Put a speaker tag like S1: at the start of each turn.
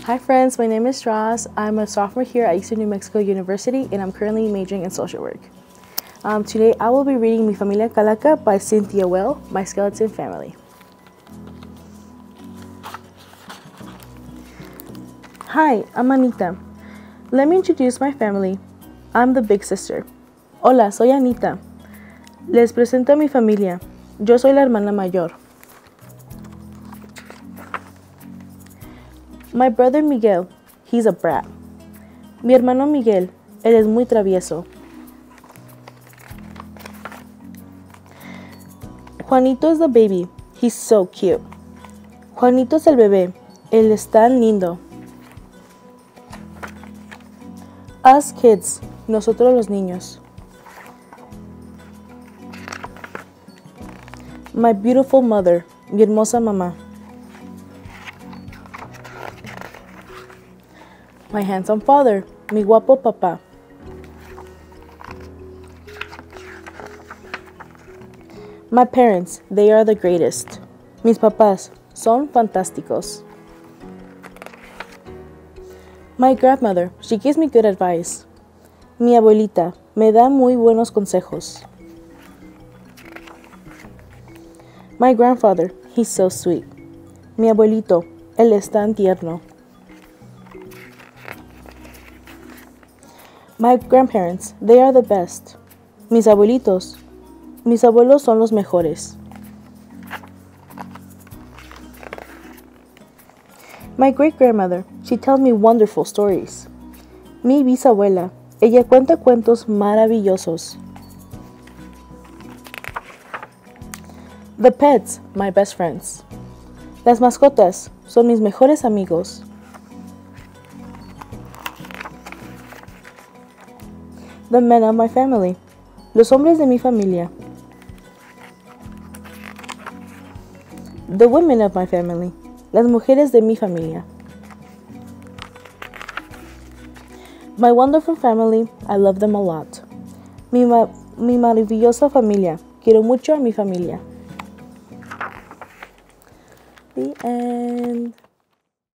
S1: Hi friends, my name is Ross. I'm a sophomore here at Eastern New Mexico University and I'm currently majoring in social work. Today I will be reading Mi Familia Calaca by Cynthia Weil, My Skeleton Family. Hi, I'm Anita. Let me introduce my family. I'm the big sister. Hola, soy Anita. Les presento a mi familia. Yo soy la hermana mayor. My brother Miguel, he's a brat. Mi hermano Miguel, él es muy travieso. Juanito is the baby, he's so cute. Juanito es el bebé, él es tan lindo. Us kids, nosotros los niños. My beautiful mother, mi hermosa mamá. My handsome father, mi guapo papá. My parents, they are the greatest. Mis papás son fantásticos. My grandmother, she gives me good advice. Mi abuelita, me da muy buenos consejos. My grandfather, he's so sweet. Mi abuelito, él es tan tierno. My grandparents, they are the best. Mis abuelos son los mejores. My great-grandmother, she tells me wonderful stories. Mi bisabuela, ella cuenta cuentos maravillosos. The pets, my best friends. Las mascotas son mis mejores amigos. The men of my family, los hombres de mi familia. The women of my family, las mujeres de mi familia. My wonderful family, I love them a lot. Mi maravillosa familia, quiero mucho a mi familia. The end.